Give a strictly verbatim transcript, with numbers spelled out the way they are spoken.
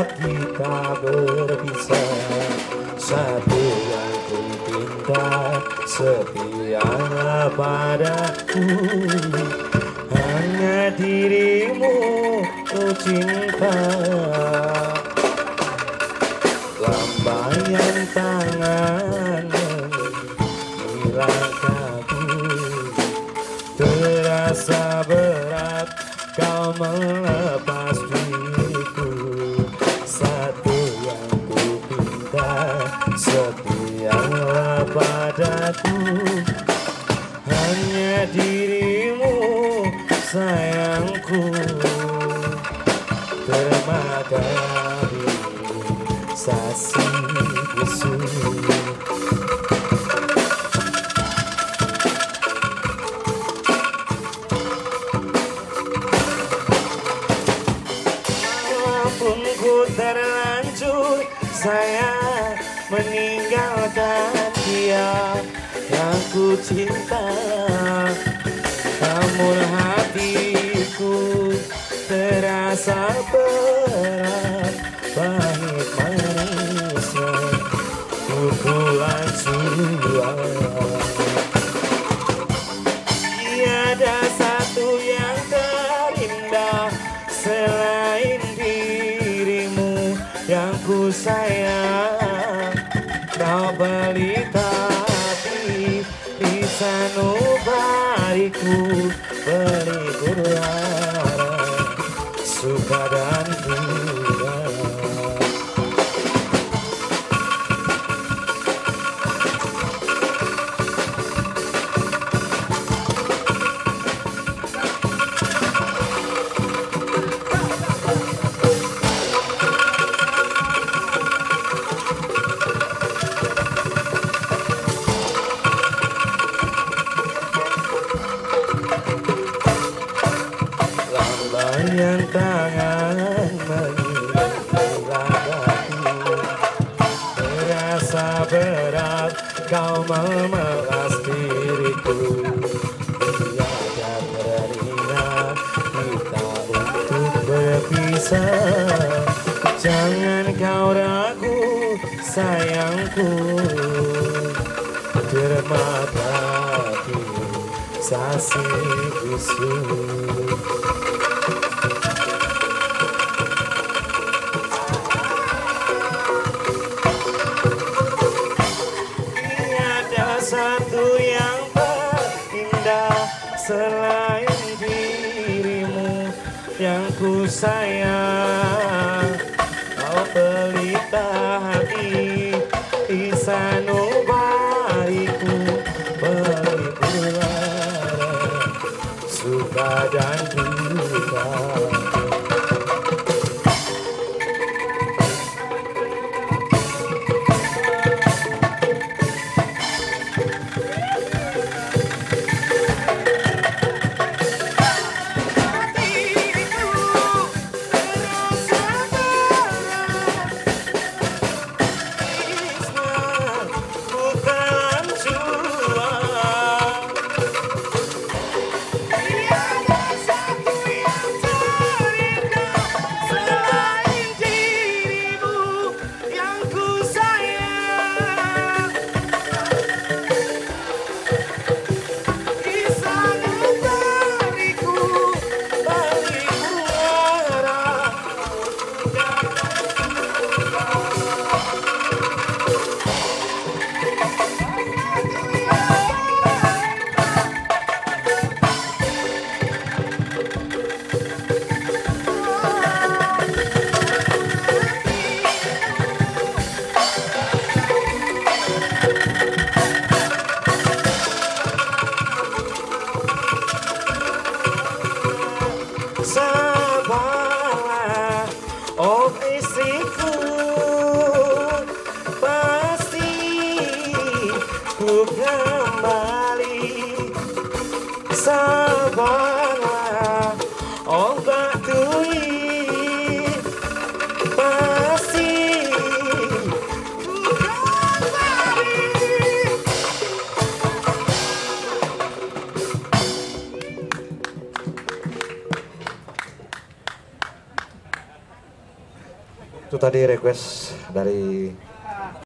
saat kita berpisah, satu yang ku pinta setialah padaku, hanya dirimu ku cinta. Lambaian tangan melangkahku, terasa berat kau melepas diriku. Satu yang ku pinta setialah padaku, hanya dirimu sayangku. Terima kasih sasi bisu. Walaupun ku terlanjur sayang meninggalkan dia yang ku cinta, namun hatiku terasa berat, pahit manisnya pukulan jua. Tiada satu yang terindah selain dirimu yang ku sayang. Kau pelita hati di sanubariku, pelipur lara suka dan duka. Lambaian tangan mengiring-iringku, terasa berat kau memelas diriku. Tiada teringat kita untuk berpisah, jangan kau ragu sayangku. Terima kasih sasi bisu. Satu yang terindah selain dirimu yang ku sayang. Kau pelita hati di sanubariku, pelipur lara suka dan duka. Sabarlah, oh istriku, pasti ku kembali. Sabarlah, oh batui, pasti ku kembali. Itu tadi request dari